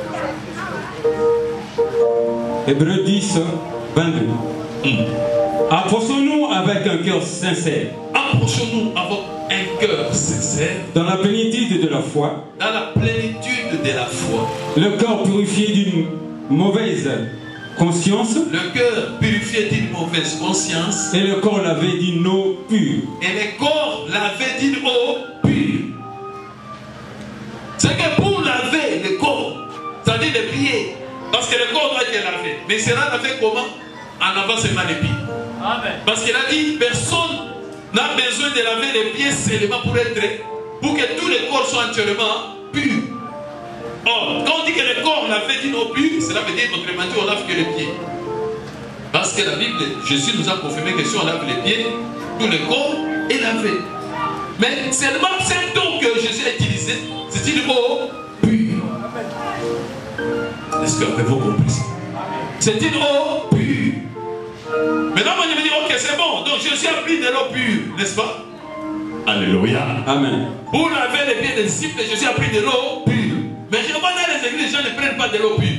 Hébreu dix, vingt-deux. Hum. Approchons-nous avec un cœur sincère. Approchons-nous avec un cœur sincère. Dans la plénitude de la foi. Dans la plénitude de la foi. Le corps purifié d'une mauvaise conscience. Le cœur purifié d'une mauvaise conscience. Et le corps lavé d'une eau pure. Et le corps lavé d'une eau pure. C'est que pour laver le corps, c'est-à-dire les pieds, parce que le corps doit être lavé. Mais il sera lavé comment? En avant seulement les pieds. Amen. Parce qu'il a dit, personne n'a besoin de laver les pieds seulement pour être, pour que tous les corps soient entièrement purs. Or, quand on dit que le corps lavé d'une eau pure, cela veut dire autrement dit on lave que les pieds. Parce que la Bible, Jésus nous a confirmé que si on lave les pieds, tout le corps est lavé. Mais seulement cette eau que Jésus a utilisée, c'est une eau pure. Est-ce que avez-vous compris ça? C'est une eau pure. Maintenant, moi je me dis, ok, c'est bon. Donc Jésus a pris de l'eau pure, n'est-ce pas? Alléluia. Amen. Pour laver les pieds des disciples, Jésus a pris de l'eau pure. Mais je vois dans les églises, les gens ne prennent pas de l'eau pure.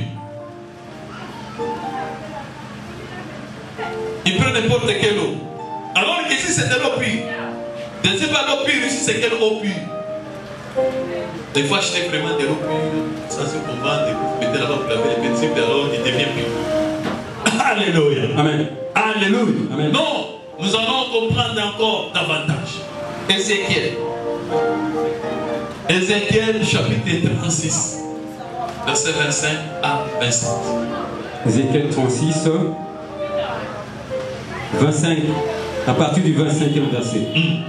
Ils prennent n'importe quelle eau. Alors qu'ici c'est de l'eau pure. Je ne sais pas l'eau pure ici c'est quelle eau pure. Des fois acheter vraiment de l'eau pure, ça se commande et vous mettez là-bas pour laver les pieds des disciples, alors il devient pur. Alléluia. Amen. Alléluia. Amen. Non, nous allons comprendre encore davantage. Ézéchiel. Ézéchiel chapitre trente-six, verset vingt-cinq à vingt-sept. Ézéchiel trente-six, vingt-cinq, à partir du vingt-cinquième verset. Mm.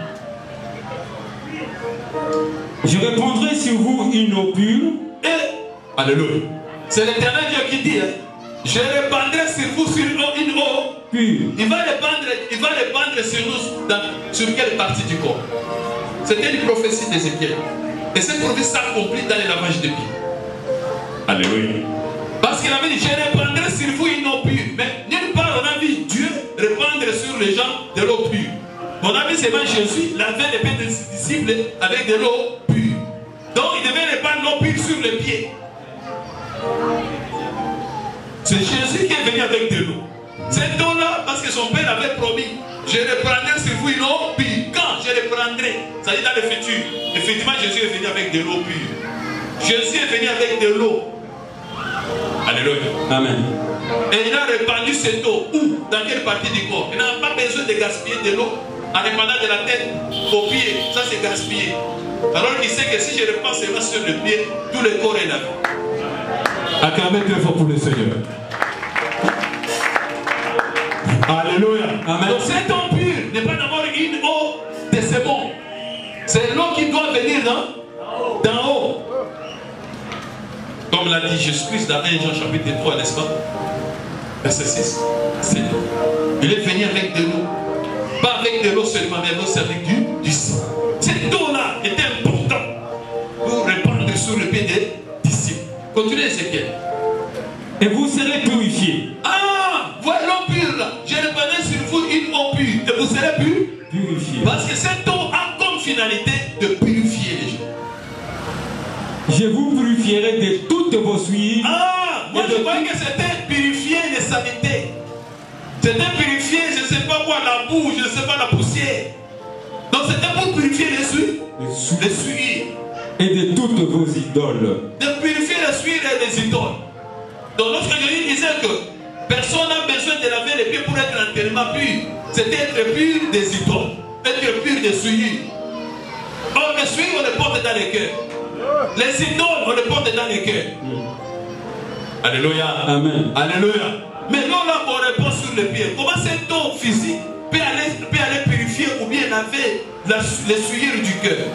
Je répandrai sur vous une eau pure. Et, alléluia. C'est l'Éternel Dieu qui dit, hein, je répandrai sur vous sur une eau pure. Il va répandre, il va répandre sur nous dans, sur quelle partie du corps? C'était une prophétie d'Ézéchiel. Et cette prophétie s'accomplit dans le lavage de pieds. Alléluia. Parce qu'il avait dit, je répandrai sur vous une eau pure. Mais nulle part on a vu Dieu répandre sur les gens de l'eau pure. On a vu seulement Jésus laver les pieds des disciples avec de l'eau pure. Donc il devait répandre l'eau pure sur les pieds. C'est Jésus qui est venu avec de l'eau. Cette eau-là, parce que son père avait promis, je reprendrai sur vous une eau pure. Quand je reprendrai, ça dit dans le futur. Effectivement, Jésus est venu avec de l'eau pure. Jésus est venu avec de l'eau. Alléluia. Amen. Et il a répandu cette eau. Où? Dans quelle partie du corps? Il n'a pas besoin de gaspiller de l'eau en répandant de la tête aux pieds. Ça, c'est gaspiller. Alors qu'il sait que si je reprends seulement sur le pied, tout le corps est lavé. Acclamez très fort pour le Seigneur. Alléluia. Amen. Donc cette eau pure n'est pas d'abord une eau de sémon. C'est l'eau qui doit venir d'en haut. Comme l'a dit Jésus-Christ dans un Jean chapitre trois, n'est-ce pas? Verset six. Il est venu avec de l'eau. Pas avec de l'eau seulement, mais aussi avec du, du sang. Cette eau-là est importante pour répandre sur le pied des disciples. Continuez Ézéchiel. Et vous serez purifiés. Ah, voilà l'eau pure là. Je répandrai sur vous une eau pure. Et vous serez pur. Purifiés. Parce que cette eau a comme finalité de purifier les gens. Je vous purifierai de toutes vos souillures. Ah, moi je de... croyais que c'était purifier les saletés. C'était purifier, je ne sais pas quoi, la boue, je ne sais pas la poussière. Donc c'était pour purifier les souillures. Les souillures. Et de toutes vos idoles. De purifier les souillures et les idoles. Donc lorsque Jésus disait que personne n'a besoin de laver les pieds pour être entièrement pur, c'était être pur des idoles, être pur des souillures. Or les souillures on les porte dans les cœurs. Les idoles on les porte dans les cœurs. Mm. Alléluia. Amen. Alléluia. Mais l'eau là qu'on répond sur les pieds, comment cette eau physique peut aller, peut aller purifier ou bien laver la, les souillures du cœur?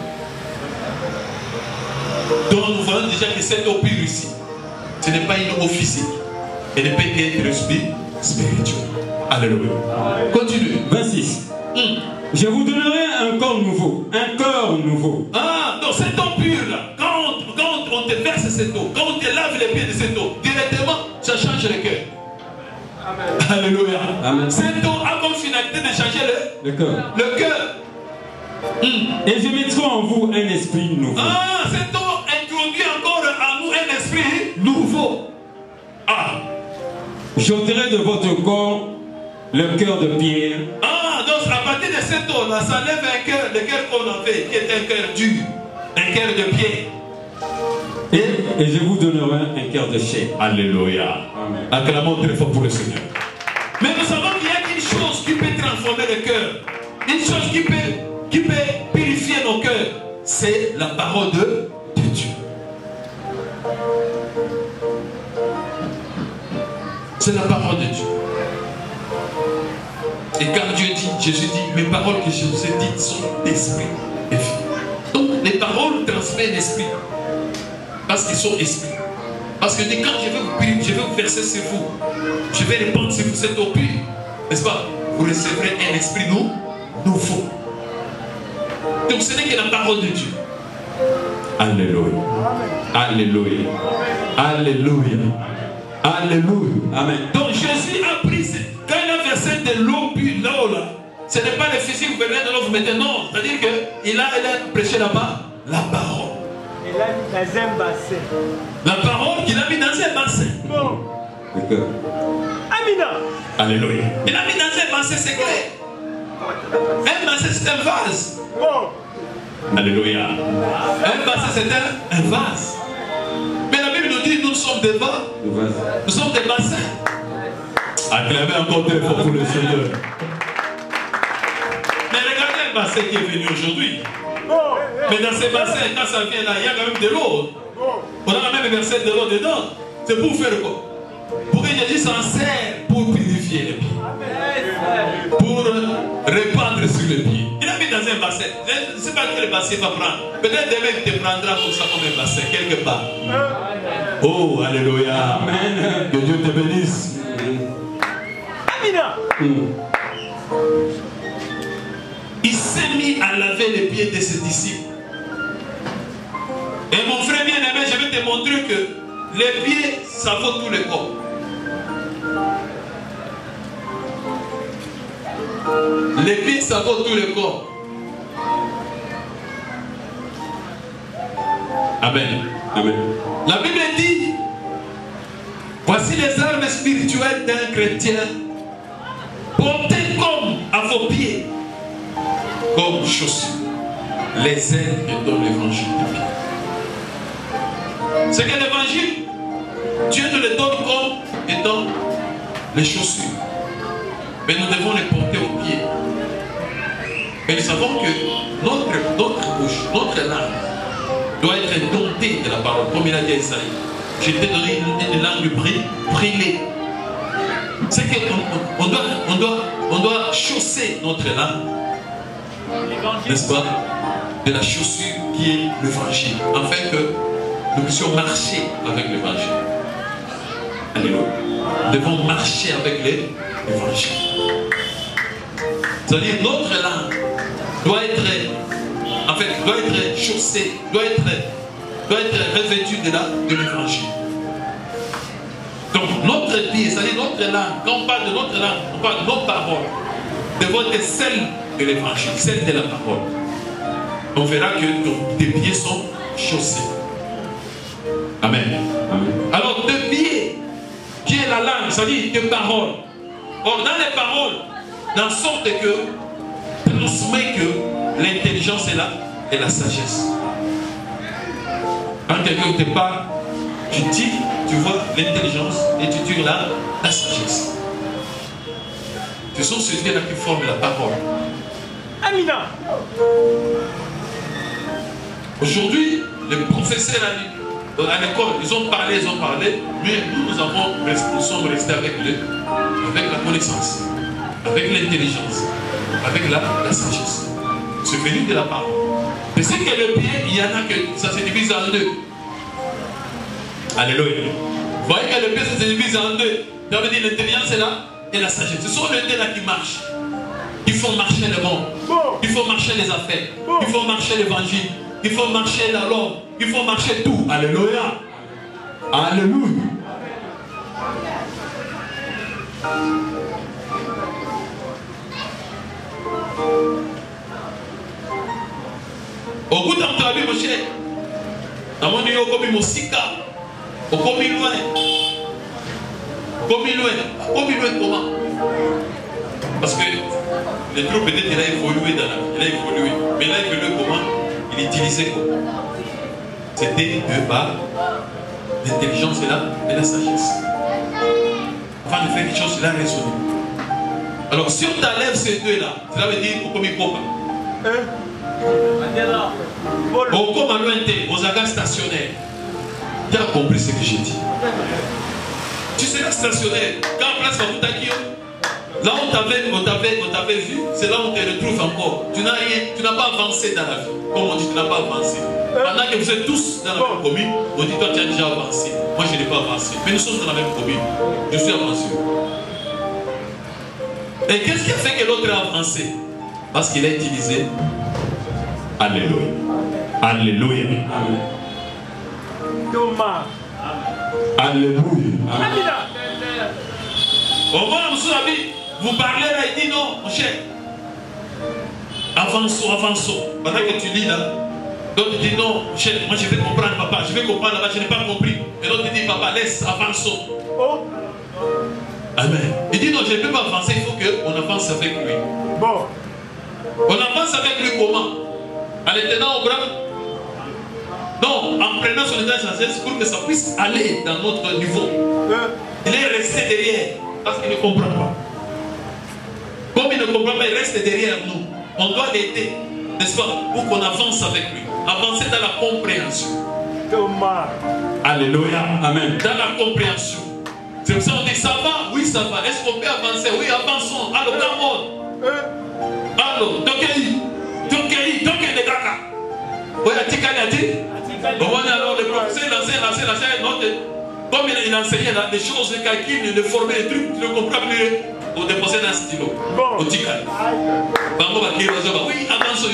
Donc nous voyons déjà que cette eau pure ici, ce n'est pas une eau physique. Elle ne peut qu'être spirituelle. Alléluia. Continue. vingt-six. Mm. Je vous donnerai un corps nouveau. Un corps nouveau. Ah, donc cette eau pure là, quand on, quand on te verse cette eau, quand on te lave les pieds de cette eau, directement, ça change le cœur. Amen. Alléluia. Amen. Cette eau a comme finalité de changer le, le cœur. Le cœur. Mm. Et je mettrai en vous un esprit nouveau. Ah, cette eau introduit encore en nous un esprit nouveau. Ah. J'ôterai de votre corps le cœur de pierre. Ah, donc à partir de cette eau-là, ça lève un cœur, le cœur qu'on avait, qui est un cœur dur, un cœur de pierre. Et, et je vous donnerai un cœur de chair. Alléluia. Amen. Acclamons très fort pour le Seigneur. Mais nous savons qu'il y a une chose qui peut transformer le cœur, une chose qui peut, qui peut purifier nos cœurs, c'est la parole de, de Dieu. C'est la parole de Dieu. Et quand Dieu dit, Jésus dit, mes paroles que je vous ai dites sont esprit et vie. Donc les paroles transmettent l'esprit. Parce qu'ils sont esprits. Parce que quand je vais vous prier, je vais vous verser sur vous, je vais répandre sur vous cette eau pure, n'est-ce pas? Vous recevrez un esprit nou, nouveau. Donc ce n'est que la parole de Dieu. Alléluia. Alléluia. Alléluia. Alléluia. Amen. Donc Jésus a pris, quand il a versé de l'eau pure là, là, ce n'est pas le physique, vous venez de là, vous mettez non. C'est-à-dire qu'il a, il a prêché là-bas la parole. Il a mis dans un bassin. La parole qu'il a mis dans un bassin. Bon. D'accord. Amina. Alléluia. Il a mis dans un bassin secret. Un bassin, c'est un vase. Bon. Alléluia. Un bassin, c'est un, un vase. Mais la Bible nous dit nous sommes des vases. Nous sommes des bassins. Acclamez encore très fort pour le Seigneur. Mais regardez le bassin qui est venu aujourd'hui. Mais dans ces bassins, quand ça vient là, il y a quand même de l'eau. On a même versé de l'eau dedans. C'est pour faire quoi? Pour que Jésus s'en sert pour purifier les pieds. Pour répandre sur les pieds. Il a mis dans un bassin. Je ne sais pas quel bassin il va prendre. Peut-être demain il te prendra comme ça comme un bassin, quelque part. Oh, alléluia. Amen. Que Dieu te bénisse. Amina. Il s'est mis à laver les pieds de ses disciples. Et mon frère bien-aimé, je vais te montrer que les pieds, ça vaut tout le corps. Les pieds, ça vaut tout le corps. Amen. Amen. La Bible dit, voici les armes spirituelles d'un chrétien, portées comme à vos pieds, comme chaussures, les ailes que donne l'évangile de Dieu. C'est que l'évangile, Dieu nous le donne comme étant les chaussures. Mais nous devons les porter aux pieds. Et nous savons que notre, notre bouche, notre langue, doit être domptée de la parole. Comme il a dit à Isaïe, je t'ai donné une, une langue brûlée. C'est qu'on on doit, on doit, on doit chausser notre langue, n'est-ce pas, de la chaussure qui est l'évangile, afin que nous puissions marcher avec l'évangile. Alléluia. Nous devons marcher avec l'évangile. C'est-à-dire notre langue doit être, en fait, doit être chaussée, doit être, doit être revêtue de l'évangile. Donc notre pied, c'est-à-dire notre langue, quand on parle de notre langue, on parle de nos paroles, doivent être celles de l'évangile, celles de la parole. On verra que tes pieds sont chaussés. Amen. Amen. Alors, tes pieds, qui est la langue, c'est-à-dire tes paroles. Or, dans les paroles, dans sorte que transmet que l'intelligence est là et la sagesse. Quand quelqu'un te parle, tu dis, tu vois l'intelligence et tu tires là la sagesse. Ce sont ceux-là qui forment la parole. Amina. Aujourd'hui, les professeurs à l'école, ils ont parlé, ils ont parlé, mais nous, nous, avons, nous sommes restés avec, le, avec la connaissance, avec l'intelligence, avec la, la sagesse. C'est venu de la parole. Mais c'est que le pied, il y en a que ça se divise en deux. Alléluia. Vous voyez que le pied, ça se divise en deux. Ça veut dire l'intelligence est là et la sagesse. Ce sont les deux là qui marchent. Il faut marcher le monde. Il faut marcher les affaires. Il faut marcher l'évangile. Il faut marcher la l'homme. Il faut marcher tout. Alléluia. Alléluia. Au bout d'un travail, mon cher, dans mon niveau, comme mon sika, au comme loin, comme loin, comme loin comment? Parce que les troupes peut-être il a évolué dans la vie, il a évolué, mais il a évolué comment? Il utilisait quoi? C'était de bas, l'intelligence est là et la sagesse. Avant de faire quelque chose, il a raisonné. Alors si on t'enlève ces deux-là, cela veut dire au premier copain. Au comme à lointain, aux agares stationnaires. Tu as compris ce que j'ai dit? Tu seras stationnaire. Quand place à Boutakio, là où on t'avait vu, c'est là où on te retrouve encore. Tu n'as rien, tu n'as pas avancé dans la vie. Comme on dit, tu n'as pas avancé. Pendant que vous êtes tous dans la même commune, on dit toi tu as déjà avancé. Moi je n'ai pas avancé. Mais nous sommes dans la même commune. Je suis avancé. Et qu'est-ce qui a fait que l'autre a avancé? Parce qu'il a utilisé. Alléluia. Alléluia. Amen. Thomas. Alléluia. Amina. Au moins, vous parlez là, il dit non, mon cher. Avançons, avançons. Pendant que tu lis là, d'autres disent non, chef, moi je vais comprendre papa, je vais comprendre là-bas, je n'ai pas compris. Et l'autre dit papa, laisse, avançons. Oh. Amen. Il dit non, je ne peux pas avancer, il faut qu'on avance avec lui. Bon. On avance avec lui comment? En le tenant au bras? Non, en prenant son état de sagesse pour que ça puisse aller dans notre niveau. Il est resté derrière parce qu'il ne comprend pas. Comme il ne comprend pas, il reste derrière nous. On doit l'aider, n'est-ce pas, pour qu'on avance avec lui. Avancer dans la compréhension. Thomas. Alléluia. Amen. Dans la compréhension. C'est pour ça qu'on dit ça va? Oui, ça va. Est-ce qu'on peut avancer? Oui, avançons. Alors, come on. Alors, Tokei. Tokei. Tokei de Kaka. Oui, Atikali a dit. Alors, le professeur, lancé, lancé, lancé. Comme il a enseigné là, des choses, les calculs, les formules, les trucs, tu ne comprends plus. On déposait dans un stylo. Au Tikali. Bango va dire, oui, avançons.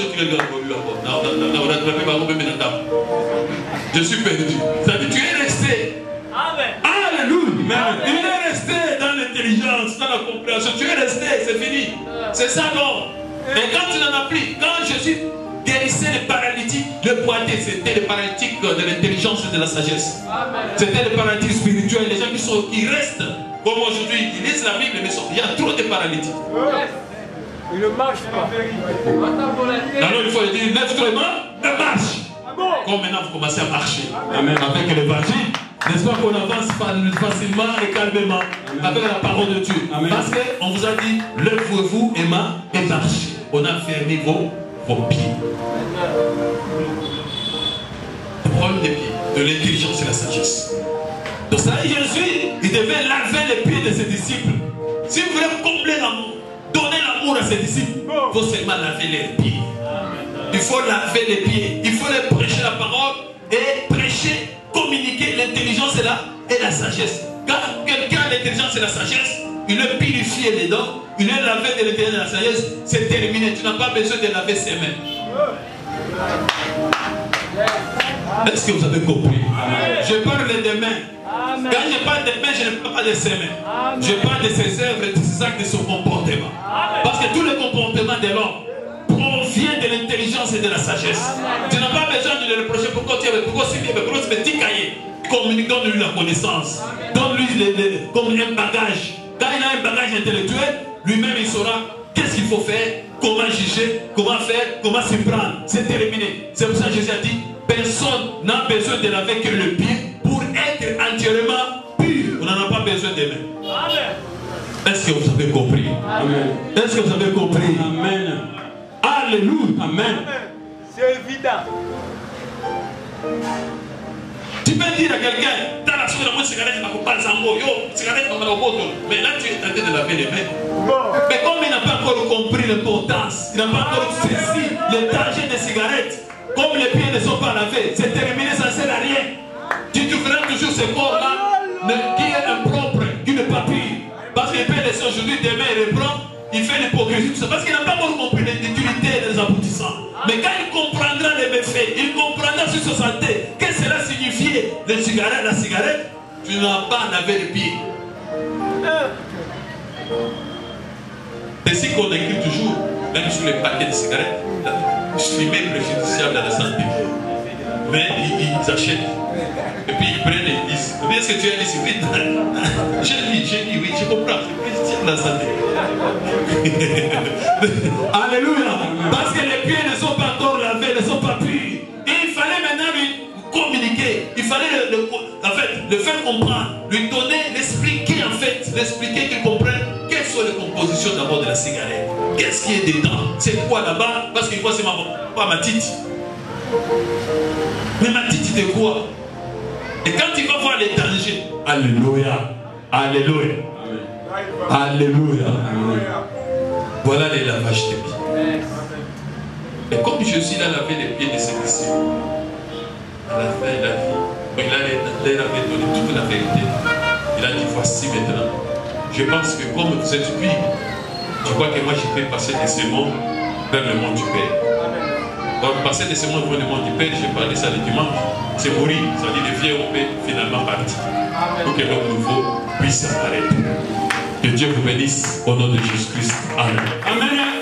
Je suis perdu. Ça veut dire, tu es resté. Alléluia. Il est resté dans l'intelligence, dans la compréhension. Tu es resté, c'est fini. C'est ça, non. Et quand tu n'en as plus, quand Jésus guérissait les paralytiques, le pointé, c'était les paralytiques de l'intelligence et de la sagesse. C'était les paralytiques spirituels, les gens qui, sont, qui restent, comme aujourd'hui, ils lisent la Bible, mais sont, il y a trop de paralytiques. Il ne marche pas. Alors il faut lui dire, lève-toi et marche. Comme maintenant vous commencez à marcher. Amen. Avec l'évangile. N'est-ce pas qu'on avance facilement et calmement avec la parole de Dieu. Amen. Parce qu'on vous a dit, lève-vous et marchez. On a fermé vos, vos pieds. Le problème des pieds, de l'intelligence et la sagesse. Donc ça, Jésus, il devait laver les pieds de ses disciples. Si vous voulez combler l'amour, donner l'amour à ses disciples, il faut seulement laver les pieds. Il faut laver les pieds. Il faut les prêcher la parole et prêcher, communiquer l'intelligence et la, et la sagesse. Quand quelqu'un a l'intelligence et la sagesse, il est purifié les dents, il est lavé de l'intelligence et de la sagesse, c'est terminé. Tu n'as pas besoin de laver ses mains. Est-ce que vous avez compris? Amen. Je parle des mains. Amen. Quand je parle des mains, je ne parle pas de ses mains. Amen. Je parle de ses œuvres, de ses actes, de son comportement. Amen. Parce que tout le comportement de l'homme provient de l'intelligence et de la sagesse. Amen. Tu n'as pas besoin de le reprocher pourquoi tu es pourquoi tu es pourquoi tu es petit cahier. Donne-lui la connaissance. Donne-lui comme un bagage. Quand il a un bagage intellectuel, lui-même il saura qu'est-ce qu'il faut faire, comment juger, comment faire, comment s'y prendre. C'est terminé. C'est pour ça que Jésus a dit, personne n'a besoin de laver que le pied pour être entièrement pur. On n'en a pas besoin des mains. Est-ce que vous avez compris? Amen. Est-ce que vous avez compris? Amen. Alléluia. Amen. C'est évident. Tu peux dire à quelqu'un, dans la soirée, moi, cigarette, je ne peux pas zango, yo, cigarette, je ne peux pas. Mais là, tu es tenté de laver les mains. Mais comme il n'a pas encore compris l'importance, il n'a pas encore saisi le danger des cigarettes, comme les pieds ne sont pas lavés, c'est terminé, ça ne sert à rien. Tu trouveras toujours ce corps-là qui est impropre, qui n'est pas pur. Parce qu'il peut laisser aujourd'hui, demain, il reprend, il fait l'hypocrisie, tout ça. Parce qu'il n'a pas encore compris l'utilité des aboutissants. Mais quand il comprendra les méfaits, il comprendra sur sa santé, qu'est-ce que cela signifiait, le cigarette, la cigarette, tu n'as pas lavé les pieds. C'est ce qu'on écrit toujours, même sur les paquets de cigarettes, fumée préjudiciable à la santé. Mais ils, ils achètent. Et puis ils prennent et ils disent, mais est-ce que tu as dit, oui, j'ai dit, j'ai dit, oui, je comprends, c'est préjudiciable à la santé. Alléluia. Parce que les pieds ne sont pas encore lavés, ne sont pas purs. Et il fallait maintenant lui communiquer. Il fallait le, le, en fait, le faire comprendre, lui donner, l'expliquer en fait, l'expliquer qu'il comprenne quelles sont les compositions d'abord de la cigarette. Qu'est-ce qui est dedans? C'est quoi là-bas? Parce qu'il voit c'est ma, pas ma tite. Mais ma tite de quoi? Et quand il va voir les dangers, alléluia, alléluia, alléluia, voilà les lavages des pieds. Et comme Jésus a lavé les pieds de ses disciples, à la fin il a dit, il a, il a donné toute la vérité. Il a dit, voici maintenant. Je pense que comme vous êtes purs, je crois que moi je peux passer de ce monde vers le monde du Père. Donc passer de ce monde vers le monde du Père, j'ai parlé ça le dimanche, c'est mourir, ça dit le vieux Européen finalement parti. Pour que l'homme nouveau puisse apparaître. Que Dieu vous bénisse au nom de Jésus-Christ. Amen. Amen.